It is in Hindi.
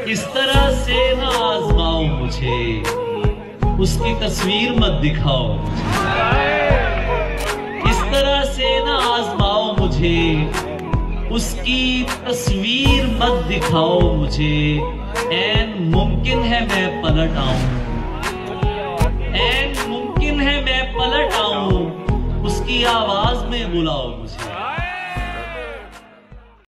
इस तरह से ना आजमाओ मुझे, उसकी तस्वीर मत दिखाओ मुझे। इस तरह से ना आजमाओ मुझे, उसकी तस्वीर मत दिखाओ मुझे। ऐन मुमकिन है मैं पलट आऊं, ऐन मुमकिन है मैं पलट आऊं, उसकी आवाज में बुलाओ मुझे।